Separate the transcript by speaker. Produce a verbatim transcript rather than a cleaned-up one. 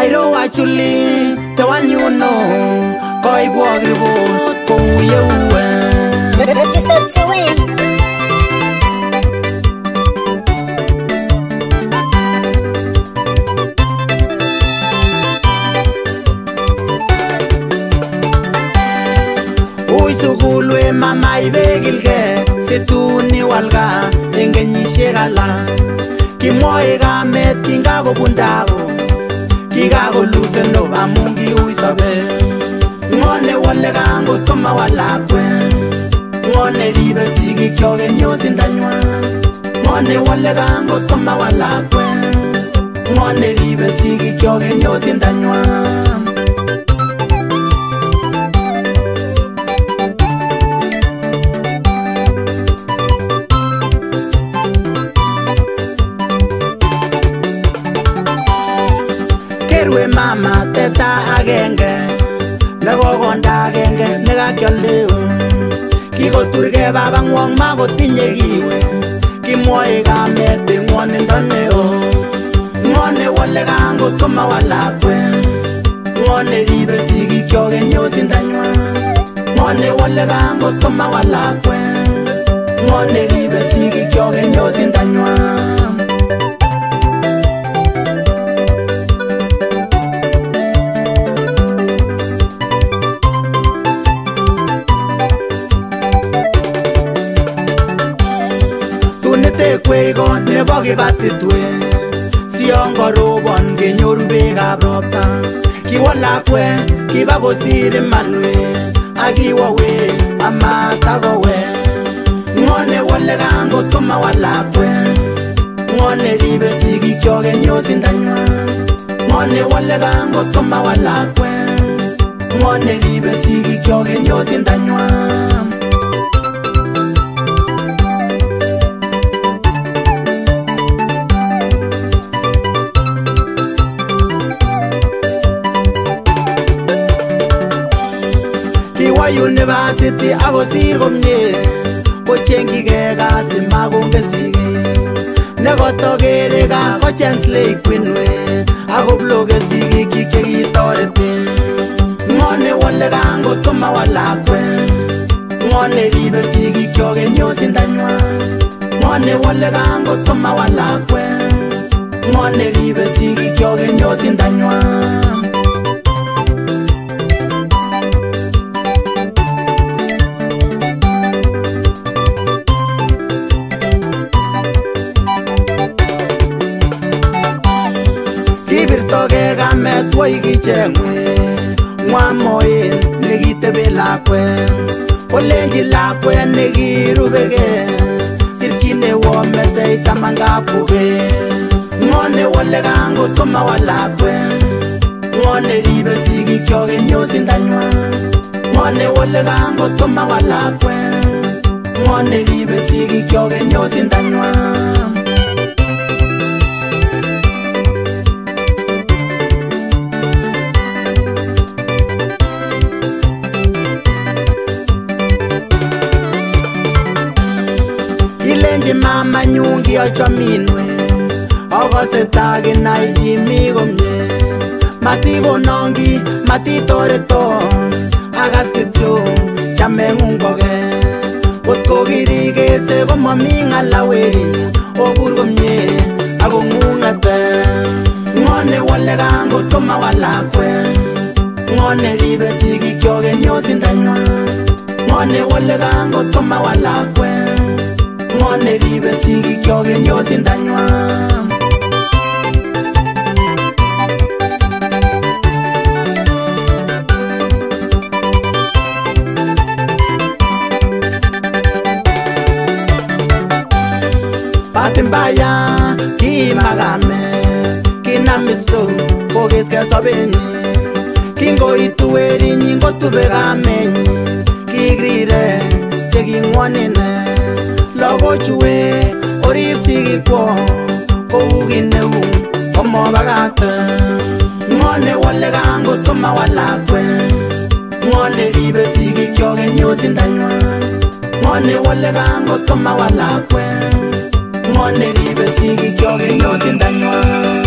Speaker 1: Cairo actually, the one you know, Koi Boagribo, Pouyewe.
Speaker 2: Just said to win.
Speaker 1: Uy Sugul we mama ibegilge, situni walga, engenyishegala. Kimoega met kingago bundago. Kigago lose no amungi uisabe. Ngone wale gango toma walakwe. Ngone ribe sigi kyoge nyozi ndanywa. Ngone wale gango toma walakwe. Ngone ribe sigi kyoge nyozi ndanywa. Kerwe mama teta agenge. Nego gonda agenge nega kyoleo. Kigo turge baba ngwong mago tinye giwe. Kimoe gamete ngone ndoneo. Ngone wale gango toma walakwe. Ngone ribe sigi kyoge nyozi ndanywa. Ngone wale gango toma walakwe. Ngone ribe sigi kyoge nyozi ndanywa. Kwego nebo kibatitwe siongo robon kenyoru bekab ropta kiwalakwe kiba kosir imanwe akiwawe amatakowe ngone wale gango toma walakwe ngone ribe sigi kyoge nyozi ndanywa ngone wale gango toma walakwe ngone ribe sigi kyoge nyozi ndanywa. University abosir komye kochengi ke kasi makongesike nekotokere ka kocheng slay queenwe akobloke sigik chekitorete ngone wale gango toma walakwe ngone ribe sigik kyoge nyozi ndanywa ngone wale gango toma walakwe ngone ribe sigik kyoge nyozi ndanywa. Kibirtoke kamet woi kichengwe Mwamoen nekitebe lakwe Olenji lakwe nekirubeke Sirchine wo mesei tamangapuke Ngone wale gango toma walakwe Ngone ribe sigi kyoge nyozi ndanywa Ngone wale gango toma walakwe Ngone ribe sigi kyoge nyozi ndanywa. Ilenji mama nyungi ocho minwe Ogose tagi na ijimi gomye Matigo nongi, matitore ton Agas kitcho, chame ngungoge Kutko girige se gomo minga lawerin Obur gomye, ago ngungate Ngone wale gango toma walakwe Ngone ribe sigi kyoge nyozi ndanywa Ngone wale gango toma walakwe Ngone ribe sigi kyoge nyozi ndanywa. Patimbaya kimagame kinamisto kogeske sobeni kingo itueri nyingo tubegamenyi kigrire chekingwanine Logo chue orip sigi kwa Kougineu Omo bagate Ngone wale gango toma walakwe Ngone ribe sigi kyoge nyozi ndanywa Ngone wale gango toma walakwe Ngone ribe sigi kyoge nyozi ndanywa.